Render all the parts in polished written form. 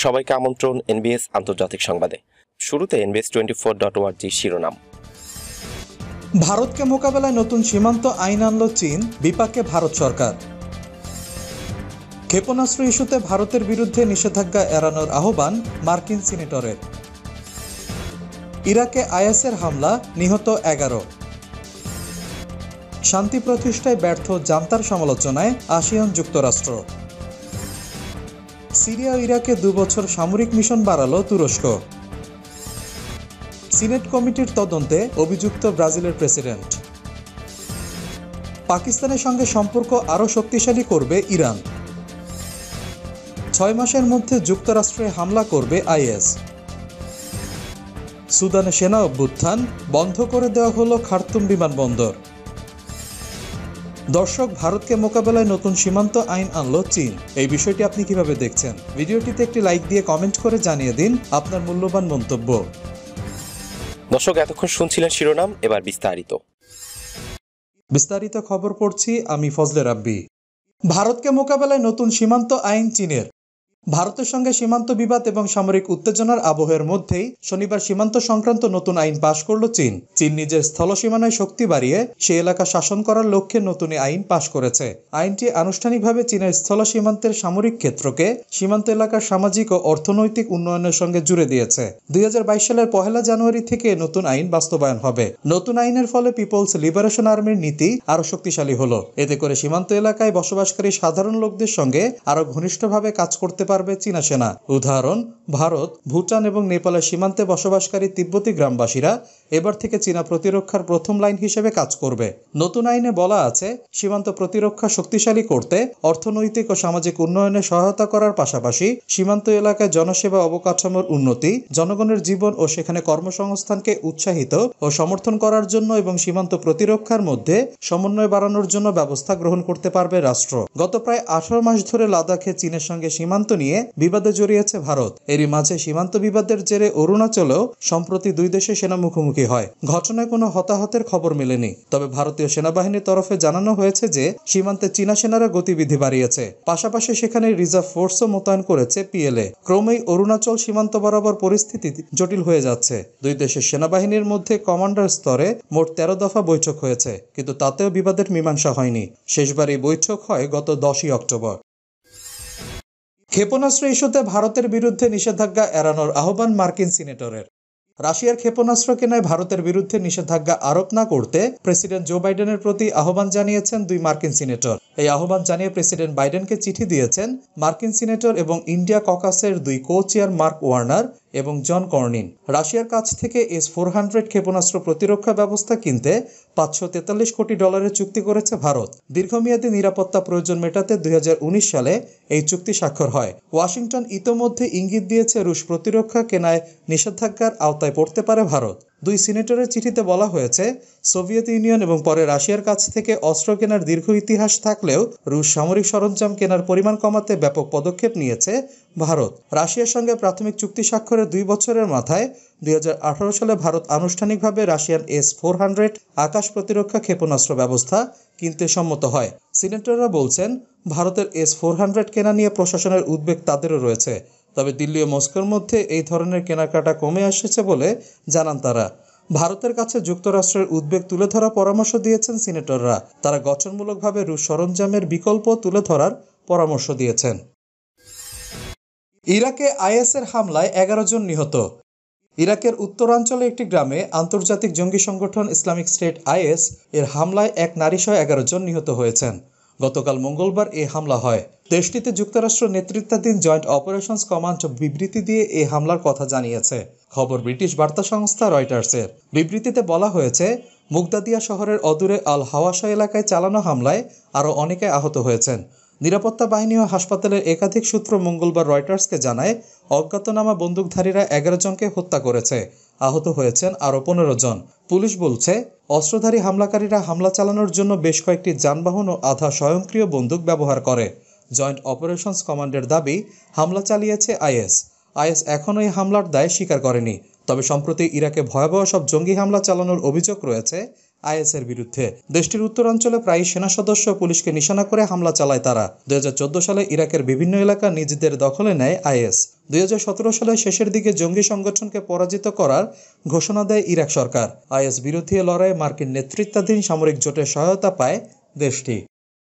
সবাইকে আমন্ত্রণ এনবিএস আন্তর্জাতিক সংবাদে। শুরুতে NBS24.org শিরোনাম। ভারতকে মোকাবেলায় নতুন সীমান্ত আইন আনল চীন, বিপাকে ভারত সরকার। ক্ষেপণাস্ত্র ইস্যুতে ভারতের বিরুদ্ধে নিষেধাজ্ঞা এড়ানোর আহ্বান মার্কিন সিনেটরের। ইরাকে আইএসের হামলা, নিহত 11। শান্তি প্রতিষ্ঠায় ব্যর্থ জান্তার সমালোচনায় আসিয়ান যুক্তরাষ্ট্র। সিরিয়া ও ইরাকে 2 বছর সামরিক মিশন বাড়ালো তুরস্ক। সিনেট কমিটির তদন্তে অভিযুক্ত ব্রাজিলের প্রেসিডেন্ট। পাকিস্তানের সঙ্গে সম্পর্ক আরও শক্তিশালী করবে ইরান। 6 মাসের মধ্যে যুক্তরাষ্ট্রে হামলা করবে আইএস। সুদানে সেনা অভ্যুত্থান, বন্ধ করে দেওয়া হলো খার্তুম বিমানবন্দর। দর্শক, ভারতকে মোকাবেলায় নতুন সীমান্ত আইন আনল চীন। এই বিষয়টি আপনি কিভাবে দেখছেন? ভিডিওটিতে একটি লাইক দিয়ে কমেন্ট করে জানিয়ে দিন আপনার মূল্যবান মন্তব্য। দর্শক, এতক্ষণ শুনছিলেন শিরোনাম, এবার বিস্তারিত খবর পড়ছি আমি ফজলে রাব্বি। ভারতকে মোকাবেলায় নতুন সীমান্ত আইন চীনের। ভারতের সঙ্গে সীমান্ত বিবাদ এবং সামরিক উত্তেজনার আবহের মধ্যেই শনিবার সীমান্ত সংক্রান্ত নতুন আইন পাশ করল চীন। চীন নিজের স্থলসীমানায় শক্তি বাড়িয়ে সেই এলাকা শাসন করার লক্ষ্যে নতুন আইন পাশ করেছে। আইনটি আনুষ্ঠানিকভাবে চীনের স্থল সীমান্তের সামরিক ক্ষেত্রকে সীমান্ত এলাকার সামাজিক ও অর্থনৈতিক উন্নয়নের সঙ্গে জুড়ে দিয়েছে। 2022 সালের 1 জানুয়ারি থেকে নতুন আইন বাস্তবায়ন হবে। নতুন আইনের ফলে পিপলস লিবারেশন আর্মির নীতি আরও শক্তিশালী হলো। এতে করে সীমান্ত এলাকায় বসবাসকারী সাধারণ লোকদের সঙ্গে আরও ঘনিষ্ঠভাবে কাজ করতে পারবে চীনা সেনা। উদাহরণ, ভারত, ভুটান এবং নেপালের সীমান্তে বসবাসকারী তিব্বতী গ্রামবাসীরা এবার থেকে চীনা প্রতিরক্ষার প্রথম লাইন হিসেবে কাজ করবে। নতুন আইনে বলা আছে, সীমান্ত প্রতিরক্ষা শক্তিশালী করতে অর্থনৈতিক ও সামাজিক উন্নয়নে সহায়তা করার পাশাপাশি সীমান্ত এলাকায় জনসেবা অবকাঠামোর উন্নতি, জনগণের জীবন ও সেখানে কর্মসংস্থানকে উৎসাহিত ও সমর্থন করার জন্য এবং সীমান্ত প্রতিরক্ষার মধ্যে সমন্বয় বাড়ানোর জন্য ব্যবস্থা গ্রহণ করতে পারবে রাষ্ট্র। গত প্রায় 18 মাস ধরে লাদাখে চীনের সঙ্গে সীমান্ত নিয়ে বিবাদে জড়িয়েছে ভারত। এরই মাঝে সীমান্ত বিবাদের জেরে অরুণাচলেও সম্প্রতি 2 দেশের সেনা মুখোমুখি হয়। ঘটনায় কোনো হতাহতের খবর মেলেনি, তবে ভারতীয় সেনাবাহিনীর তরফে জানানো হয়েছে যে সীমান্তে চীনা সেনারা গতিবিধি বাড়িয়েছে। পাশাপাশি সেখানে রিজার্ভ ফোর্সও মোতায়েন করেছে পিএলএ। ক্রমেই অরুণাচল সীমান্ত বরাবর পরিস্থিতি জটিল হয়ে যাচ্ছে। 2 দেশের সেনাবাহিনীর মধ্যে কমান্ডার স্তরে মোট 13 দফা বৈঠক হয়েছে, কিন্তু তাতেও বিবাদের মীমাংসা হয়নি। শেষবার এই বৈঠক হয় গত 10 অক্টোবর। ক্ষেপণাস্ত্র ইস্যুতে ভারতের বিরুদ্ধে নিষেধাজ্ঞা এড়ানোর আহ্বান মার্কিন সিনেটরের। রাশিয়ার ক্ষেপণাস্ত্র কেনায় ভারতের বিরুদ্ধে নিষেধাজ্ঞা আরোপ না করতে প্রেসিডেন্ট জো বাইডেনের প্রতি আহ্বান জানিয়েছেন 2 মার্কিন সিনেটর। এই আহ্বান জানিয়ে প্রেসিডেন্ট বাইডেনকে চিঠি দিয়েছেন মার্কিন সিনেটর এবং ইন্ডিয়া ককাসের 2 কো-চেয়ার মার্ক ওয়ার্নার এবং জন কর্নিন। রাশিয়ার কাছ থেকে S-400 ক্ষেপণাস্ত্র প্রতিরক্ষা ব্যবস্থা কিনতে $543 কোটি চুক্তি করেছে ভারত। দীর্ঘমেয়াদী নিরাপত্তা প্রয়োজন মেটাতে 2019 সালে এই চুক্তি স্বাক্ষর হয়। ওয়াশিংটন ইতোমধ্যে ইঙ্গিত দিয়েছে রুশ প্রতিরক্ষা কেনায় নিষেধাজ্ঞার আওতায় পড়তে পারে ভারত। 2 সিনেটরের চিঠিতে বলা হয়েছে, সোভিয়েত ইউনিয়ন এবং পরে রাশিয়ার কাছ থেকে অস্ত্র কেনার দীর্ঘ ইতিহাস থাকলেও রুশ সামরিক সরঞ্জাম কেনার পরিমাণ কমাতে ব্যাপক পদক্ষেপ নিয়েছে ভারত। রাশিয়ার সঙ্গে প্রাথমিক চুক্তি স্বাক্ষরের 2 বছরের মাথায় 2018 সালে ভারত আনুষ্ঠানিকভাবে রাশিয়ান S-400 আকাশ প্রতিরক্ষা ক্ষেপণাস্ত্র ব্যবস্থা কিনতে সম্মত হয়। সিনেটররা বলছেন, ভারতের S-400 কেনা নিয়ে প্রশাসনের উদ্বেগ তাদেরও রয়েছে, তবে দিল্লি ও মস্কোর মধ্যে এই ধরনের কেনাকাটা কমে আসছে বলে জানান তারা। ভারতের কাছে যুক্তরাষ্ট্রের উদ্বেগ তুলে ধরার পরামর্শ দিয়েছেন সিনেটররা। তারা গঠনমূলকভাবে রুশ সরঞ্জামের বিকল্প তুলে ধরার পরামর্শ দিয়েছেন। ইরাকে আইএসের হামলায় 11 জন নিহত। ইরাকের উত্তরাঞ্চলে একটি গ্রামে আন্তর্জাতিক জঙ্গি সংগঠন ইসলামিক স্টেট আইএস এর হামলায় এক নারীসহ 11 জন নিহত হয়েছেন। গতকাল মঙ্গলবার এই হামলা হয়। দেশটিতে যুক্তরাষ্ট্র নেতৃত্বাধীন জয়েন্ট অপারেশনস কমান্ড বিবৃতি দিয়ে এই হামলার কথা জানিয়েছে। খবর ব্রিটিশ বার্তা সংস্থা রয়টার্সের। বিবৃতিতে বলা হয়েছে, মুগদাদিয়া শহরের অদূরে আল হাওয়াশা এলাকায় চালানো হামলায় আরও অনেকে আহত হয়েছেন। নিরাপত্তা বাহিনী ও হাসপাতালের একাধিক সূত্র মঙ্গলবার রয়টার্সকে জানায়, অজ্ঞাতনামা বন্দুকধারীরা 11 জনকে হত্যা করেছে। আহত হয়েছেন আরও 15 জন। পুলিশ বলছে, অস্ত্রধারী হামলাকারীরা হামলা চালানোর জন্য বেশ কয়েকটি যানবাহন ও আধা স্বয়ংক্রিয় বন্দুক ব্যবহার করে। জয়েন্ট অপারেশনস কমান্ডের দাবি, হামলা চালিয়েছে আইএস। আইএস এখনও এই হামলার দায় স্বীকার করেনি, তবে সম্প্রতি ইরাকে ভয়াবহ সব জঙ্গি হামলা চালানোর অভিযোগ রয়েছে আইএসের বিরুদ্ধে। দেশটির উত্তরাঞ্চলে প্রায় সেনা সদস্য পুলিশকে নিশানা করে হামলা চালায় তারা। 2014 সালে ইরাকের বিভিন্ন এলাকা নিজেদের দখলে নেয় আইএস। 2017 সালের শেষের দিকে জঙ্গি সংগঠনকে পরাজিত করার ঘোষণা দেয় ইরাক সরকার। আইএস বিরোধী লড়াইয়ে মার্কিন নেতৃত্বাধীন সামরিক জোটের সহায়তা পায় দেশটি।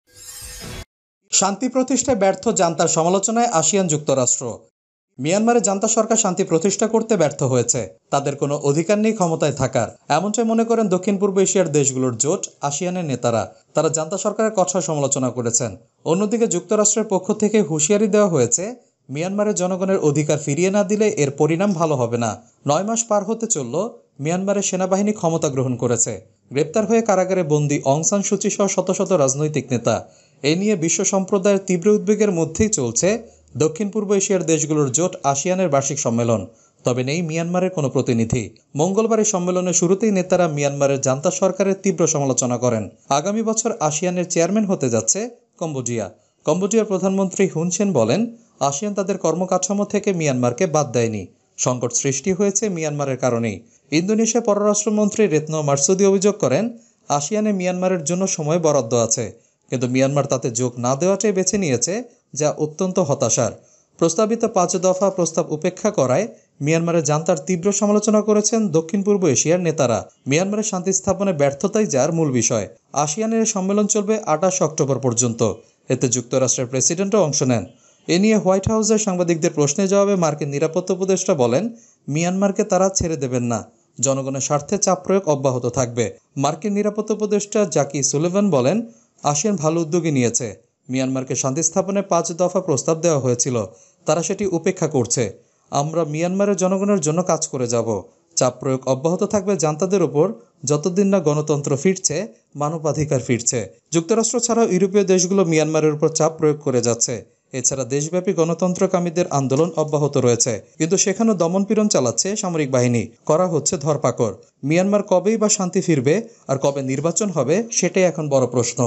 শান্তি প্রতিষ্ঠায় ব্যর্থ জান্তার সমালোচনায় আসিয়ান যুক্তরাষ্ট্র। মিয়ানমারে জান্তা সরকার শান্তি প্রতিষ্ঠা করতে ব্যর্থ হয়েছে। তাদের কোনো অধিকার নেই ক্ষমতায় থাকার, এমনটাই মনে করেন দক্ষিণ পূর্ব এশিয়ার দেশগুলোর জোট আসিয়ানের নেতারা। তারা জান্তা সরকারের কঠোর সমালোচনা করেছেন। অন্যদিকে যুক্তরাষ্ট্রের পক্ষ থেকে হুঁশিয়ারি দেওয়া হয়েছে, মিয়ানমারের জনগণের অধিকার ফিরিয়ে না দিলে এর পরিণাম ভালো হবে না। 9 মাস পার হতে চলল মিয়ানমারের সেনাবাহিনী ক্ষমতা গ্রহণ করেছে। গ্রেপ্তার হয়ে কারাগারে বন্দী অং সান সুচি সহ শত শত রাজনৈতিক নেতা। এ নিয়ে বিশ্ব সম্প্রদায়ের তীব্র উদ্বেগের মধ্যেই চলছে দক্ষিণ পূর্ব এশিয়ার দেশগুলোর জোট আসিয়ানের বার্ষিক সম্মেলন। তবে নেই মিয়ানমারের কোনো প্রতিনিধি। মঙ্গলবার এই সম্মেলনের শুরুতেই নেতারা মিয়ানমারের জান্তা সরকারের তীব্র সমালোচনা করেন। আগামী বছর আসিয়ানের চেয়ারম্যান হতে যাচ্ছে কম্বোডিয়া। কম্বোডিয়ার প্রধানমন্ত্রী হুন সেন বলেন, আসিয়ান তাদের কর্মকাঠামো থেকে মিয়ানমারকে বাদ দেয়নি। সংকট সৃষ্টি হয়েছে মিয়ানমারের কারণেই। ইন্দোনেশিয়া পররাষ্ট্রমন্ত্রী রেতনো মারসুদি অভিযোগ করেন, আসিয়ানে মিয়ানমারের জন্য সময় বরাদ্দ আছে, কিন্তু মিয়ানমার তাতে যোগ না দেওয়াটাই বেছে নিয়েছে, যা অত্যন্ত হতাশার। প্রস্তাবিত 5 দফা প্রস্তাব উপেক্ষা করায় মিয়ানমারের জান্তার তীব্র সমালোচনা করেছেন দক্ষিণ পূর্ব এশিয়ার নেতারা। মিয়ানমারের শান্তি স্থাপনে ব্যর্থতাই যার মূল বিষয়। আসিয়ানের সম্মেলন চলবে 28 অক্টোবর পর্যন্ত। এতে যুক্তরাষ্ট্রের প্রেসিডেন্টও অংশ নেন। এ নিয়ে হোয়াইট হাউসের সাংবাদিকদের প্রশ্নের জবাবে মার্কিন নিরাপত্তা উপদেষ্টা বলেন, মিয়ানমারকে তারা ছেড়ে দেবেন না, জনগণের স্বার্থে চাপ প্রয়োগ অব্যাহত থাকবে। মার্কিন নিরাপত্তা উপদেষ্টা জাকি সুলিভান বলেন, আসিয়ান ভালো উদ্যোগী নিয়েছে। মিয়ানমারকে শান্তি স্থাপনে 5 দফা প্রস্তাব দেওয়া হয়েছিল, তারা সেটি উপেক্ষা করছে। আমরা মিয়ানমারের জনগণের জন্য কাজ করে যাব। চাপ প্রয়োগ অব্যাহত থাকবে জান্তাদের উপর, যতদিন না গণতন্ত্র ফিরছে, মানবাধিকার ফিরছে। যুক্তরাষ্ট্র ছাড়াও ইউরোপীয় দেশগুলো মিয়ানমারের উপর চাপ প্রয়োগ করে যাচ্ছে। এছাড়া দেশব্যাপী গণতন্ত্রকামীদের আন্দোলন অব্যাহত রয়েছে, কিন্তু সেখানেও দমনপীড়ন চালাচ্ছে সামরিক বাহিনী, করা হচ্ছে ধরপাকড়। মিয়ানমার কবেই বা শান্তি ফিরবে আর কবে নির্বাচন হবে, সেটাই এখন বড় প্রশ্ন।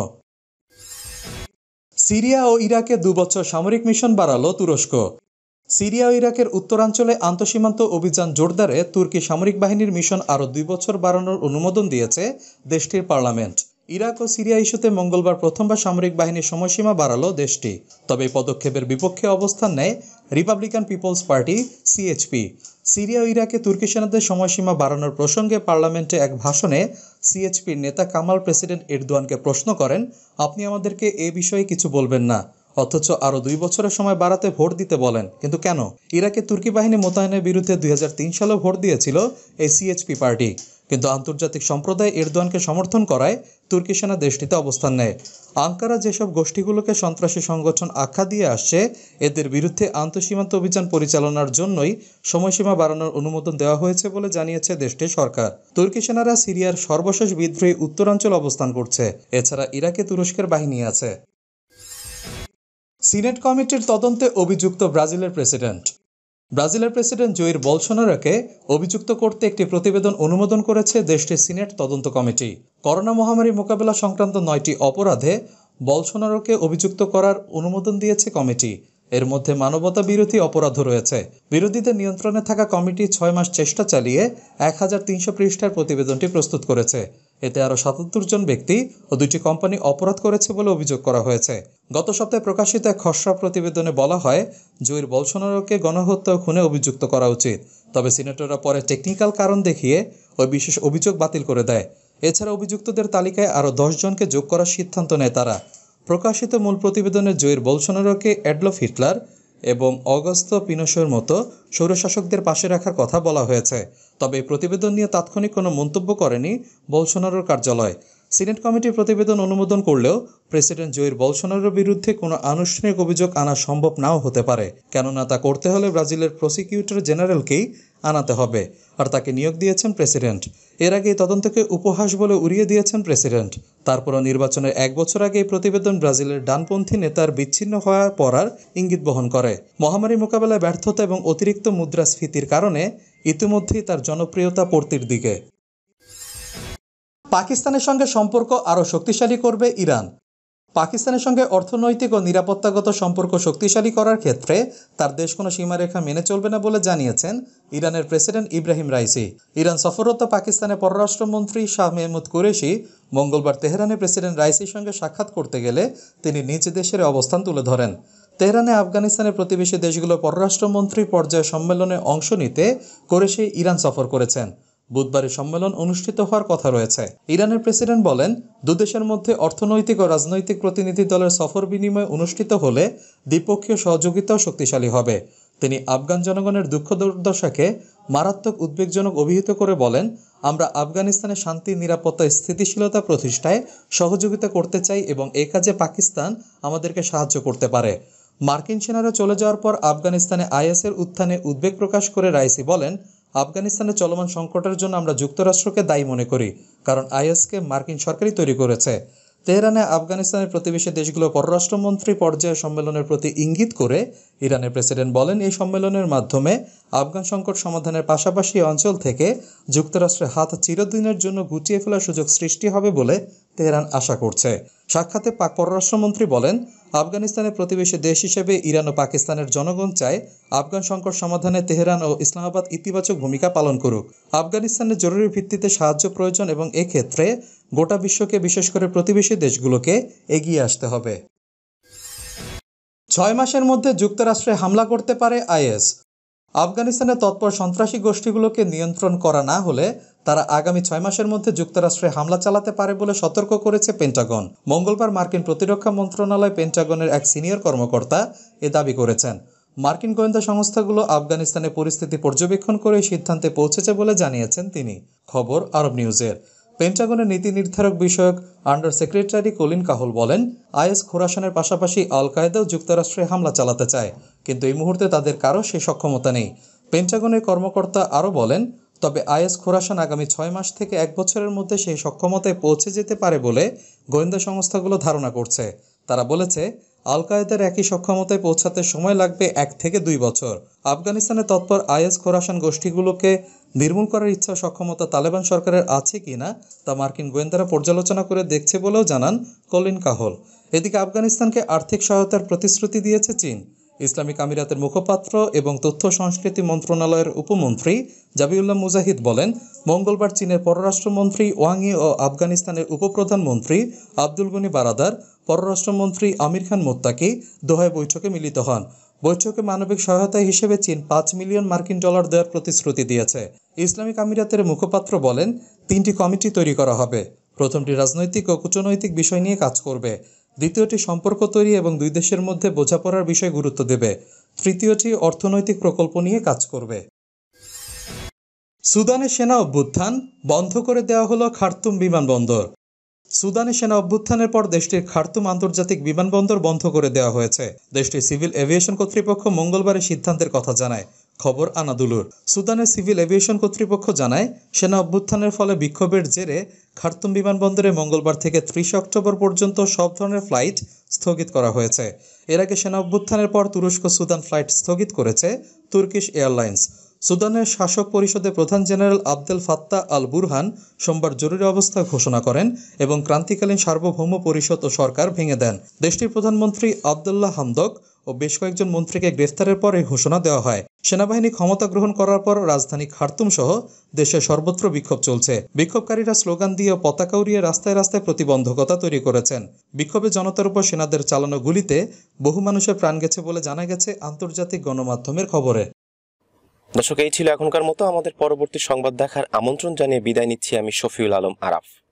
সিরিয়া ও ইরাকে 2 বছর সামরিক মিশন বাড়ালো তুরস্ক। সিরিয়া ও ইরাকের উত্তরাঞ্চলে আন্তঃসীমান্ত অভিযান জোরদারে তুর্কি সামরিক বাহিনীর মিশন আরও 2 বছর বাড়ানোর অনুমোদন দিয়েছে দেশটির পার্লামেন্ট। ইরাক ও সিরিয়া ইস্যুতে মঙ্গলবার প্রথমবার সামরিক বাহিনীর সময়সীমা বাড়ালো দেশটি। তবে এই পদক্ষেপের বিপক্ষে অবস্থান নেয় Republican People's Party CHP. Syria ও ইরাকে তুর্কি সেনাদের সময়সীমা বাড়ানোর প্রসঙ্গে পার্লামেন্টে এক ভাষণে সিএইচপির নেতা কামাল প্রেসিডেন্ট এরদোয়ানকে প্রশ্ন করেন, আপনি আমাদেরকে এ বিষয়ে কিছু বলবেন না, অথচ আরও 2 বছরের সময় বাড়াতে ভোট দিতে বলেন, কিন্তু কেন? ইরাকে তুর্কি বাহিনী মোতায়েনের বিরুদ্ধে 2003 সালেও ভোট দিয়েছিল এই সিএইচপি পার্টি, কিন্তু আন্তর্জাতিক সম্প্রদায় এরদোয়ানকে সমর্থন করায় তুর্কি সেনা দেশটিতে অবস্থান নেয়। আঙ্কারা যেসব গোষ্ঠীগুলোকে সন্ত্রাসী সংগঠন আখ্যা দিয়ে আসছে, এদের বিরুদ্ধে আন্তঃসীমান্ত অভিযান পরিচালনার জন্যই সময়সীমা বাড়ানোর অনুমোদন দেওয়া হয়েছে বলে জানিয়েছে দেশটির সরকার। তুর্কি সেনারা সিরিয়ার সর্বশেষ বিদ্রোহী উত্তরাঞ্চল অবস্থান করছে। এছাড়া ইরাকে তুরস্কের বাহিনী আছে। সিনেট কমিটির তদন্তে অভিযুক্ত ব্রাজিলের প্রেসিডেন্ট। ব্রাজিলের প্রেসিডেন্ট জয়ির বলসোনারোকে অভিযুক্ত করতে একটি প্রতিবেদন অনুমোদন করেছে দেশটির সিনেট তদন্ত কমিটি। করোনা মহামারী মোকাবেলা সংক্রান্ত 9টি অপরাধে বলসোনারোকে অভিযুক্ত করার অনুমোদন দিয়েছে কমিটি। এর মধ্যে মানবতা বিরোধী অপরাধও রয়েছে। বিরোধীদের নিয়ন্ত্রণে থাকা কমিটি 6 মাস চেষ্টা চালিয়ে 1300 পৃষ্ঠার প্রতিবেদনটি প্রস্তুত করেছে। এতে আরও 77 জন ব্যক্তি ও 2টি কোম্পানি অপরাধ করেছে বলে অভিযোগ করা হয়েছে। গত সপ্তাহে প্রকাশিত এক খসড়া প্রতিবেদনে বলা হয়, জয়ির বলসোনারোকে গণহত্যা ও খুনে অভিযুক্ত করা উচিত। তবে সিনেটররা পরে টেকনিক্যাল কারণ দেখিয়ে ওই বিশেষ অভিযোগ বাতিল করে দেয়। এছাড়া অভিযুক্তদের তালিকায় আরও 10 জনকে যোগ করার সিদ্ধান্ত নেয় তারা। প্রকাশিত মূল প্রতিবেদনে জয়ির বলসোনারোকে অ্যাডলফ হিটলার এবং অগস্তো পিনোশের মতো স্বৈরশাসকদের পাশে রাখার কথা বলা হয়েছে। তবে এই প্রতিবেদন নিয়ে তাৎক্ষণিক কোনো মন্তব্য করেনি বলসোনারোর কার্যালয়। সিনেট কমিটির প্রতিবেদন অনুমোদন করলেও প্রেসিডেন্ট জয়ির বলসোনারোর বিরুদ্ধে কোনো আনুষ্ঠানিক অভিযোগ আনা সম্ভব নাও হতে পারে, কেননা তা করতে হলে ব্রাজিলের প্রসিকিউটর জেনারেলকেই আনাতে হবে, আর তাকে নিয়োগ দিয়েছেন প্রেসিডেন্ট। এর আগে এই তদন্তকে উপহাস বলে উড়িয়ে দিয়েছেন প্রেসিডেন্ট। তারপরও নির্বাচনের 1 বছর আগে এই প্রতিবেদন ব্রাজিলের ডানপন্থী নেতার বিচ্ছিন্ন হওয়া পড়ার ইঙ্গিত বহন করে। মহামারী মোকাবেলায় ব্যর্থতা এবং অতিরিক্ত মুদ্রাস্ফীতির কারণে ইতিমধ্যেই তার জনপ্রিয়তা পড়তির দিকে। পাকিস্তানের সঙ্গে সম্পর্ক আরও শক্তিশালী করবে ইরান। পাকিস্তানের সঙ্গে অর্থনৈতিক ও নিরাপত্তাগত সম্পর্ক শক্তিশালী করার ক্ষেত্রে তার দেশ কোনো সীমারেখা মেনে চলবে না বলে জানিয়েছেন ইরানের প্রেসিডেন্ট ইব্রাহিম রাইসি। ইরান সফররত পাকিস্তানের পররাষ্ট্রমন্ত্রী শাহ মেহমুদ কুরেশি মঙ্গলবার তেহরানে প্রেসিডেন্ট রাইসির সঙ্গে সাক্ষাৎ করতে গেলে তিনি নিজ দেশের অবস্থান তুলে ধরেন। তেহরানে আফগানিস্তানের প্রতিবেশী দেশগুলোর পররাষ্ট্রমন্ত্রী পর্যায়ে সম্মেলনে অংশ নিতে কুরেশি ইরান সফর করেছেন। বুধবারে সম্মেলন অনুষ্ঠিত হওয়ার কথা রয়েছে। ইরানের প্রেসিডেন্ট বলেন, দুদেশের মধ্যে অর্থনৈতিক ও রাজনৈতিক প্রতিনিধি দলের সফর বিনিময় অনুষ্ঠিত হলে দ্বিপক্ষীয় সহযোগিতাও শক্তিশালী হবে। তিনি আফগান জনগণের দুঃখ দুর্দশাকে মারাত্মক উদ্বেগজনক অভিহিত করে বলেন, আমরা আফগানিস্তানে শান্তি, নিরাপত্তা, স্থিতিশীলতা প্রতিষ্ঠায় সহযোগিতা করতে চাই এবং এ কাজে পাকিস্তান আমাদেরকে সাহায্য করতে পারে। মার্কিন সেনারা চলে যাওয়ার পর আফগানিস্তানে আইএসের উত্থানে উদ্বেগ প্রকাশ করে রাইসি বলেন, আফগানিস্তানে চলমান সংকটের জন্য আমরা যুক্তরাষ্ট্রকে দায়ী মনে করি, কারণ আইএসকে মার্কিন সরকারই তৈরি করেছে। তেহরানে আফগানিস্তানের প্রতিবেশী দেশগুলোর পররাষ্ট্রমন্ত্রী পর্যায়ে সম্মেলনের প্রতি ইঙ্গিত করে ইরানের প্রেসিডেন্ট বলেন, এই সম্মেলনের মাধ্যমে আফগান সংকট সমাধানের পাশাপাশি অঞ্চল থেকে যুক্তরাষ্ট্রের হাত চিরদিনের জন্য গুটিয়ে ফেলার সুযোগ সৃষ্টি হবে বলে তেহরান আশা করছে। সাক্ষাতে পাক পররাষ্ট্রমন্ত্রী বলেন, আফগানিস্তানের প্রতিবেশী দেশ হিসেবে ইরান ও পাকিস্তানের জনগণ চায় আফগান সংকট সমাধানে তেহরান ও ইসলামাবাদ ইতিবাচক ভূমিকা পালন করুক। আফগানিস্তানের জরুরি ভিত্তিতে সাহায্য প্রয়োজন এবং এক্ষেত্রে গোটা বিশ্বকে, বিশেষ করে প্রতিবেশী দেশগুলোকে এগিয়ে আসতে হবে। 6 মাসের মধ্যে যুক্তরাষ্ট্রে হামলা করতে পারে আইএস। আফগানিস্তানে তৎপর সন্ত্রাসী গোষ্ঠীগুলোকে নিয়ন্ত্রণ করা না হলে তারা আগামী 6 মাসের মধ্যে যুক্তরাষ্ট্রে হামলা চালাতে পারে বলে সতর্ক করেছে পেন্টাগন। মঙ্গলবার মার্কিন প্রতিরক্ষা মন্ত্রণালয় পেন্টাগনের এক সিনিয়র কর্মকর্তা এ দাবি করেছেন। মার্কিন গোয়েন্দা সংস্থাগুলো আফগানিস্তানে পরিস্থিতি পর্যবেক্ষণ করে সিদ্ধান্তে পৌঁছেছে বলে জানিয়েছেন তিনি। খবর আরব নিউজের। পেন্টাগনের নীতি নির্ধারক বিষয়ক আন্ডার সেক্রেটারি কলিন কাহল বলেন, আইএস খোরাসানের পাশাপাশি আল কায়েদাও যুক্তরাষ্ট্রে হামলা চালাতে চায়, কিন্তু এই মুহূর্তে তাদের কারো সেই সক্ষমতা নেই। পেন্টাগনের কর্মকর্তা আরও বলেন, তবে আইএস খোরাসান আগামী 6 মাস থেকে 1 বছরের মধ্যে সেই সক্ষমতায় পৌঁছে যেতে পারে বলে গোয়েন্দা সংস্থাগুলো ধারণা করছে। তারা বলেছে, আল কায়েদার একই সক্ষমতায় পৌঁছাতে সময় লাগবে 1 থেকে 2 বছর। আফগানিস্তানে তৎপর আইএস খোরাসান গোষ্ঠীগুলোকে নির্মূল করার ইচ্ছা সক্ষমতা তালেবান সরকারের আছে কিনা তা মার্কিন গোয়েন্দারা পর্যালোচনা করে দেখছে বলেও জানান কলিন কাহল। এদিকে আফগানিস্তানকে আর্থিক সহায়তার প্রতিশ্রুতি দিয়েছে চীন। ইসলামিক আমিরাতের মুখপাত্র এবং তথ্য সংস্কৃতি মন্ত্রণালয়ের উপমন্ত্রী জাবিউল্লাহ মুজাহিদ বলেন, মঙ্গলবার চীনের পররাষ্ট্রমন্ত্রী ওয়াং ই ও আফগানিস্তানের উপপ্রধানমন্ত্রী আব্দুল গনি বারাদার, পররাষ্ট্রমন্ত্রী আমির খান মোত্তাকি দোহায় বৈঠকে মিলিত হন। বৈঠকে মানবিক সহায়তা হিসেবে চীন $5 মিলিয়ন দেওয়ার প্রতিশ্রুতি দিয়েছে। ইসলামিক আমিরাতের মুখপাত্র বলেন, 3টি কমিটি তৈরি করা হবে। প্রথমটি রাজনৈতিক ও কূটনৈতিক বিষয় নিয়ে কাজ করবে, দ্বিতীয়টি সম্পর্ক তৈরি এবং 2 দেশের মধ্যে বোঝাপড়ার বিষয়ে গুরুত্ব দেবে, তৃতীয়টি অর্থনৈতিক প্রকল্প নিয়ে কাজ করবে। সুদানে সেনা অভ্যুত্থান, বন্ধ করে দেওয়া হলো খার্তুম বিমানবন্দর। সুদানে সেনা অভ্যুত্থানের পর দেশটির খার্তুম আন্তর্জাতিক বিমানবন্দর বন্ধ করে দেওয়া হয়েছে। দেশটির সিভিল এভিয়েশন কর্তৃপক্ষ মঙ্গলবারের সিদ্ধান্তের কথা জানায়। খবর আনাদুলুর। সুদানের সিভিল এভিয়েশন কর্তৃপক্ষ জানায়, সেনা অভ্যুত্থানের ফলে বিক্ষোভের জেরে খার্তুম বিমানবন্দরে মঙ্গলবার থেকে 30 অক্টোবর পর্যন্ত সব ধরনের ফ্লাইট স্থগিত করা হয়েছে। এর আগে সেনা অভ্যুত্থানের পর তুরস্ক সুদান ফ্লাইট স্থগিত করেছে তুর্কিশ এয়ারলাইন্স। সুদানের শাসক পরিষদের প্রধান general Abdel Fattah al Burhan সোমবার জরুরি অবস্থা ঘোষণা করেন এবং ক্রান্তিকালীন সার্বভৌম পরিষদ ও সরকার ভেঙে দেন। দেশটির প্রধানমন্ত্রী আবদুল্লাহ হামদক ও বেশ কয়েকজন মন্ত্রীকে গ্রেফতারের পর এই ঘোষণা দেওয়া হয়। সেনাবাহিনী ক্ষমতা গ্রহণ করার পর রাজধানী খার্তুম সহ দেশের সর্বত্র বিক্ষোভ চলছে। বিক্ষোভকারীরা স্লোগান দিয়ে ও পতাকা উড়িয়ে রাস্তায় রাস্তায় প্রতিবন্ধকতা তৈরি করেছেন। বিক্ষোভে জনতার উপর সেনাদের চালানো গুলিতে বহু মানুষের প্রাণ গেছে বলে জানা গেছে আন্তর্জাতিক গণমাধ্যমের খবরে। দর্শক, এই ছিল এখনকার মতো। আমাদের পরবর্তী সংবাদ দেখার আমন্ত্রণ জানিয়ে বিদায় নিচ্ছি আমি শফিউল আলম আরাফ।